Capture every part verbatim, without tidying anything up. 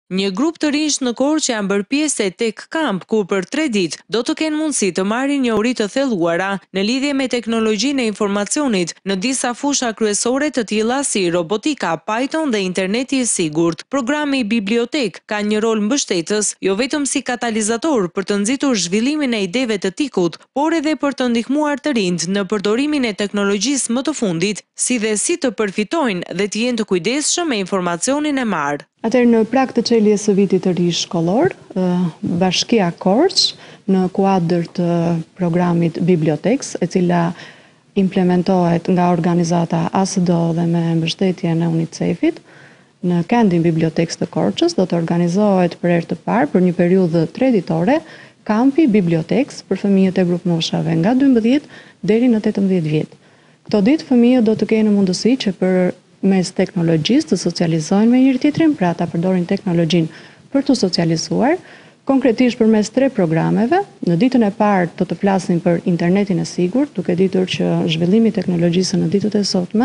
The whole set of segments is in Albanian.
Një grup të rinj në Korçë që janë bërë pjesë e Tech Camp, ku për tre ditë do të kenë mundësi të marrin njohuri të thelluara në lidhje me teknologjinë e informacionit në disa fusha kryesore të tilla si robotika, Python dhe interneti i sigurt. Programi Bibliotek ka një rol mbështetës jo vetëm si katalizator për të nxitur zhvillimin e ideve të tikut, por edhe për të ndihmuar të rinjt në përdorimin e teknologjisë më të fundit, si dhe si të përfitojnë dhe të jenë të kujdesshëm me informacionin e marrë. Atëherë në prag të çeljes së vitit të ri shkollor, Bashkia Korçë në kuadër të programit Bibliotex, e cila implementohet nga organizata A S D O dhe me mbështetjen e UNICEF-it, në kendin Bibliotex të Korçës do të organizohet për herë të parë për një periudhë treditore kampi Bibliotex për fëmijët e grup moshave nga dymbëdhjetë deri në tetëmbëdhjetë vjet. Këto ditë fëmijët do të kenë mundësi që për mes teknologjisë të socializojnë me njëri tjetrin, pra ta përdorin teknologjinë për të socializuar, konkretisht përmes tre programeve. Në ditën e parë do të flasin për internetin e sigurt, duke ditur që zhvillimi i teknologjisë në ditët e sotme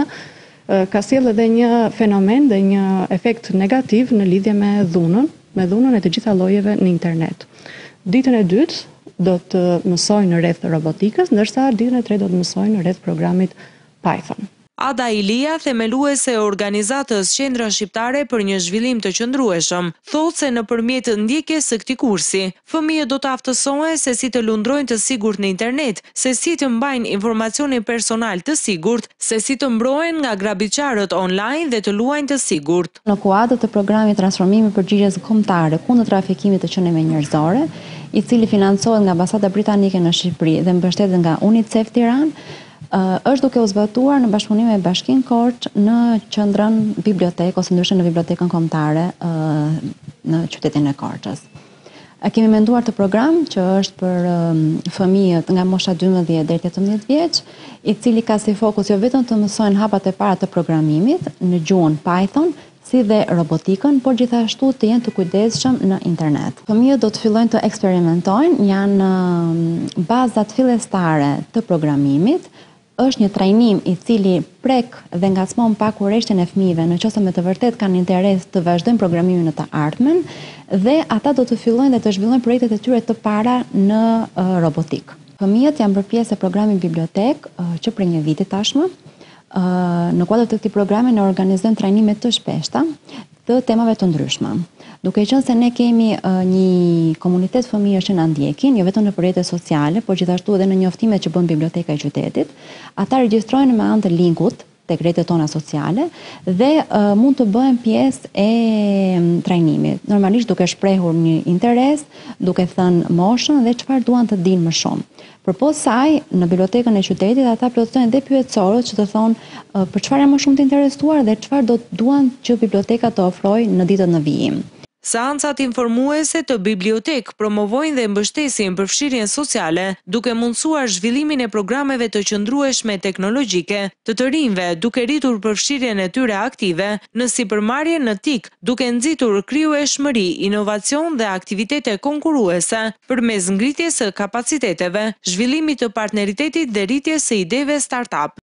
ka sjellë edhe një fenomen dhe një efekt negativ në lidhje me dhunën, me dhunën e të gjitha llojeve në internet. Ditën e dytë do të mësojnë rreth robotikës, ndërsa ditën e tretë do të mësojnë rreth programit Python. Ada Ilia, themeluese e organizatës Qendra Shqiptare për një zhvillim të qëndrueshëm, thotë se nëpërmjet ndjekjes së këtij kursi, fëmijët do të aftësohen se si të lundrojnë të sigurt në internet, se si të mbajnë informacionin personal të sigurt, se si të mbrohen nga grabiçarët online dhe të luajnë të sigurt. Në kuadër të programit transformimi përgjigjes kombëtare kundër trafikimit të qenieve njerëzore, i cili financohet nga Ambasada Britanike në Shqipëri dhe mbështetet nga UNICEF Tiranë, Uh, është duke u zbatuar në bashkëpunim me Bashkinë Korçë në qendrën bibliotekë ose ndryshe në bibliotekën kombëtare uh, në qytetin e Korçës. Uh, kemi menduar të program që është për um, fëmijët nga mosha dymbëdhjetë deri tetëmbëdhjetë vjeç, i cili ka si fokus jo vetëm të mësojnë hapat e para të programimit në gjuhën Python, si dhe robotikën, por gjithashtu të jenë të kujdesshëm në internet. Fëmijët do të fillojnë të eksperimentojnë, janë uh, bazat fillestare të programimit. Është një trajnim i cili prek dhe ngacmon pak kurreshtjen e fëmijëve në qoftë me të vërtet kanë interes të vazhdojnë programimin në të ardhmen dhe ata do të fillojnë dhe të zhvillojnë projektet e tyre të para në uh, robotik. Fëmijët janë bërë pjesë e programit Bibliotek uh, që për një viti tashmë. Uh, në kuadër të këtij programi ne organizojmë trajnime të shpeshta të temave të ndryshme. Duke qenë se ne kemi uh, një komunitet fëmijësh që na ndjekin, jo vetëm në rrjetet sociale, por gjithashtu edhe në njoftimet që bën biblioteka e qytetit, ata regjistrohen me anë të linkut tek rrjetet tona sociale dhe uh, mund të bëhen pjesë e um, trajnimit. Normalisht duke shprehur një interes, duke thënë moshën dhe çfarë duan të dinë më shumë. Përpos saj, në bibliotekën e qytetit ata plotësojnë dhe pyetësorët që të thonë uh, për çfarë janë më shumë të interesuar dhe çfarë do duan që biblioteka të ofrojë në ditët në vijim. Seancat informuese të bibliotek promovojnë dhe mbështesin përfshirjen sociale, duke mundësuar zhvillimin e programeve të qëndrueshme teknologjike të të rinjve, duke rritur përfshirjen e tyre aktive në sipërmarrje në tik, duke nxitur krijueshmëri, inovacion dhe aktivitete konkurruese përmes ngritjes së kapaciteteve, zhvillimit të partneritetit dhe rritjes së ideve startup.